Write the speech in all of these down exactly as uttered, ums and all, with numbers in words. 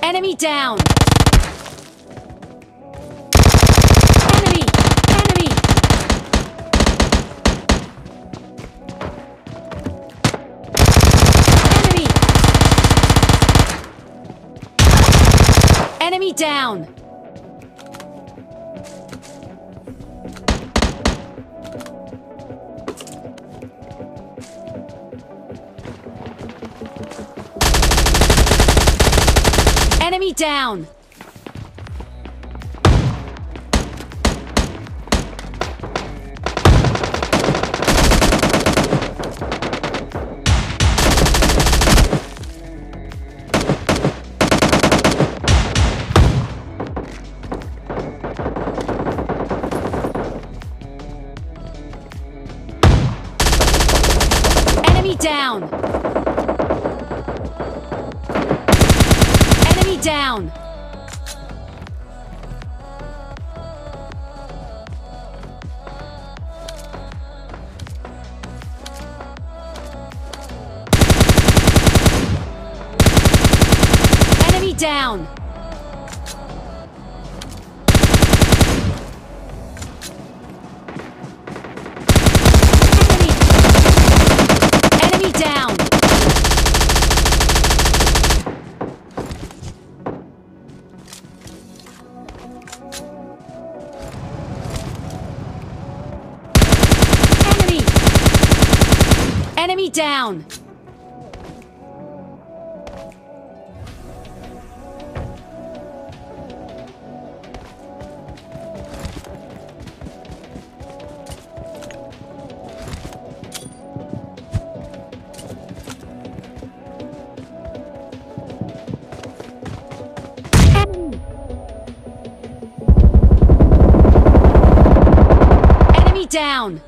Enemy down! Enemy! Enemy! Enemy! Enemy down! Enemy down! Enemy down! Enemy down! Enemy down! Enemy! Enemy down! Enemy! Enemy down! Enemy down!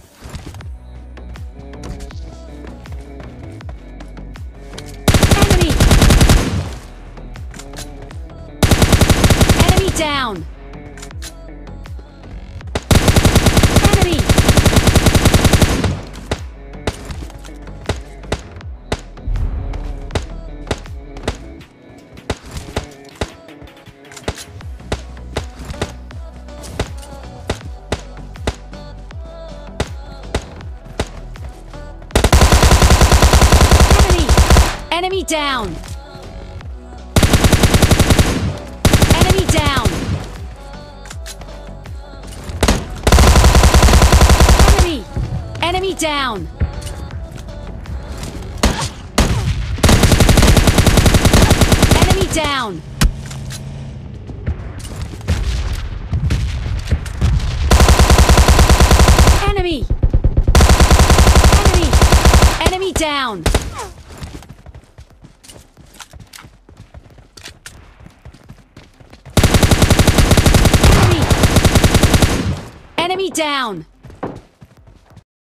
Enemy! Enemy down! Enemy! Enemy down! Enemy down! Enemy! Enemy down! Enemy down! Enemy! Enemy! Enemy down! Enemy down!